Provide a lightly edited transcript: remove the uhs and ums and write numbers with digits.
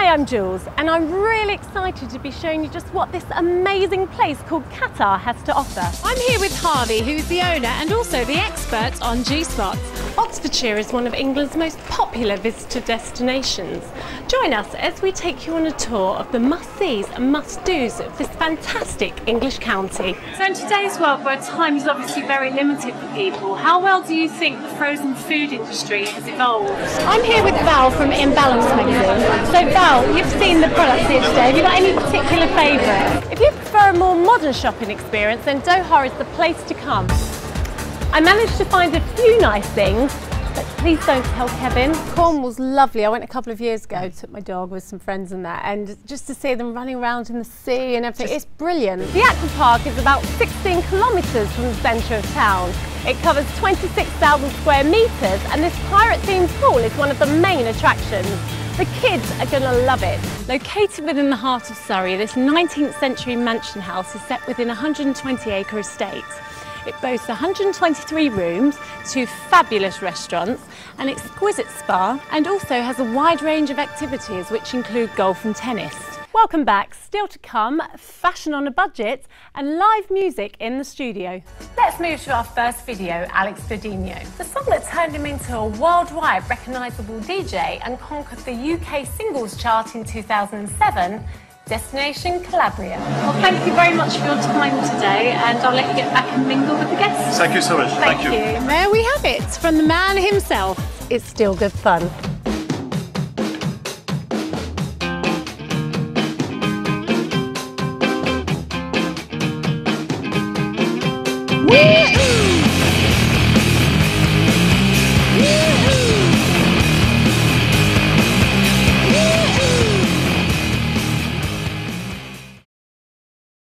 Hi, I'm Jules, and I'm really excited to be showing you just what this amazing place called Qatar has to offer. I'm here with Harvey, who's the owner and also the expert on G-Spot. Oxfordshire is one of England's most popular visitor destinations. Join us as we take you on a tour of the must-sees and must-dos of this fantastic English county. So in today's world, where time is obviously very limited for people, how well do you think the frozen food industry has evolved? I'm here with Val from Imbalance magazine. So Val, you've seen the products here today. Have you got any particular favourites? If you prefer a more modern shopping experience, then Doha is the place to come. I managed to find a few nice things, but please don't tell Kevin. Cornwall's lovely. I went a couple of years ago, took my dog with some friends and that, and just to see them running around in the sea and everything, it's brilliant. The aqua park is about 16 kilometres from the centre of town. It covers 26,000 square metres, and this pirate-themed pool is one of the main attractions. The kids are going to love it. Located within the heart of Surrey, this 19th century mansion house is set within a 120-acre estate. It boasts 123 rooms, 2 fabulous restaurants, an exquisite spa, and also has a wide range of activities which include golf and tennis. Welcome back. Still to come, fashion on a budget and live music in the studio. Let's move to our first video, Alex Dodino, the song that turned him into a worldwide recognisable DJ and conquered the UK singles chart in 2007. Destination Calabria. Well, thank you very much for your time today, and I'll let you get back and mingle with the guests. Thank you so much. Thank you. There we have it, from the man himself. It's still good fun.